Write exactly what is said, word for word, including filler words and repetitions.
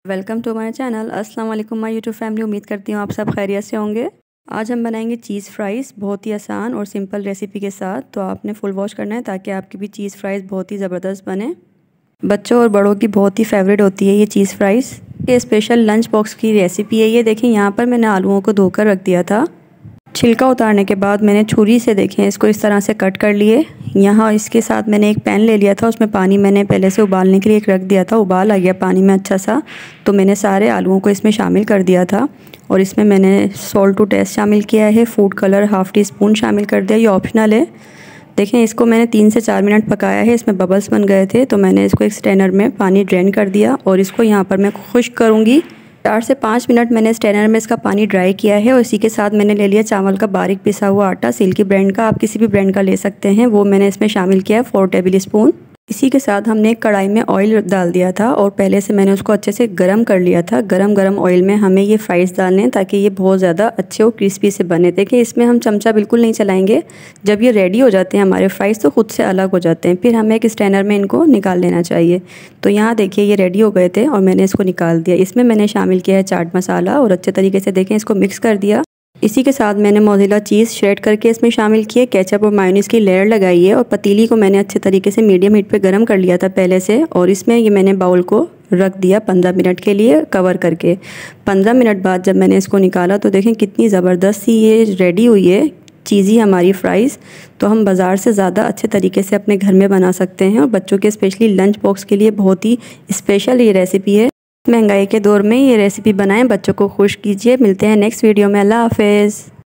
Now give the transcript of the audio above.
Welcome to my channel. अस्सलाम वालेकुम my YouTube family. उम्मीद करती हूँ आप सब खैरियत से होंगे। आज हम बनाएंगे चीज़ फ्राइज़, बहुत ही आसान और सिंपल रेसिपी के साथ। तो आपने फुल वॉच करना है ताकि आपकी भी चीज़ फ्राइज़ बहुत ही ज़बरदस्त बने। बच्चों और बड़ों की बहुत ही फेवरेट होती है ये चीज़ फ्राइज़। ये स्पेशल लंच बॉक्स की रेसिपी है। ये देखें, यहाँ पर मैंने आलूओं को धोकर रख दिया था। छिलका उतारने के बाद मैंने छुरी से देखें इसको इस तरह से कट कर लिए। यहाँ इसके साथ मैंने एक पैन ले लिया था, उसमें पानी मैंने पहले से उबालने के लिए एक रख दिया था। उबाल आ गया पानी में अच्छा सा, तो मैंने सारे आलूओं को इसमें शामिल कर दिया था। और इसमें मैंने सॉल्ट टू टेस्ट शामिल किया है, food colour half teaspoon शामिल कर दिया। ये ऑप्शनल है। देखें, इसको मैंने तीन से चार मिनट पकाया है। इसमें बबल्स बन गए थे तो मैंने इसको एक स्ट्रेनर में पानी ड्रेन कर दिया और इसको यहाँ पर मैं खुश्क करूँगी। चार से पाँच मिनट मैंने स्ट्रेनर में इसका पानी ड्राई किया है। और इसी के साथ मैंने ले लिया चावल का बारीक पिसा हुआ आटा, सिल्की ब्रांड का, आप किसी भी ब्रांड का ले सकते हैं। वो मैंने इसमें शामिल किया है फोर टेबल स्पून। इसी के साथ हमने एक कढ़ाई में ऑयल डाल दिया था और पहले से मैंने उसको अच्छे से गरम कर लिया था। गरम गरम ऑयल में हमें ये फ्राइज़ डालने हैं ताकि ये बहुत ज़्यादा अच्छे और क्रिस्पी से बने। देखिए, इसमें हम चमचा बिल्कुल नहीं चलाएंगे। जब ये रेडी हो जाते हैं हमारे फ्राइज़ तो खुद से अलग हो जाते हैं, फिर हमें एक स्ट्रेनर में इनको निकाल लेना चाहिए। तो यहाँ देखिए ये रेडी हो गए थे और मैंने इसको निकाल दिया। इसमें मैंने शामिल किया है चाट मसाला और अच्छे तरीके से देखें इसको मिक्स कर दिया। इसी के साथ मैंने मोज़रेला चीज़ श्रेड करके इसमें शामिल किए, केचप और मायोनीज़ की लेयर लगाई है। और पतीली को मैंने अच्छे तरीके से मीडियम हीट पे गरम कर लिया था पहले से। और इसमें ये मैंने बाउल को रख दिया पंद्रह मिनट के लिए कवर करके। पंद्रह मिनट बाद जब मैंने इसको निकाला तो देखें कितनी ज़बरदस्त सी ये रेडी हुई है चीज़ी हमारी फ्राइज़। तो हम बाज़ार से ज़्यादा अच्छे तरीके से अपने घर में बना सकते हैं और बच्चों के स्पेशली लंच बॉक्स के लिए बहुत ही स्पेशल ये रेसिपी है। महंगाई के दौर में ये रेसिपी बनाएं, बच्चों को खुश कीजिए। मिलते हैं नेक्स्ट वीडियो में। अल्लाह हाफ़िज़।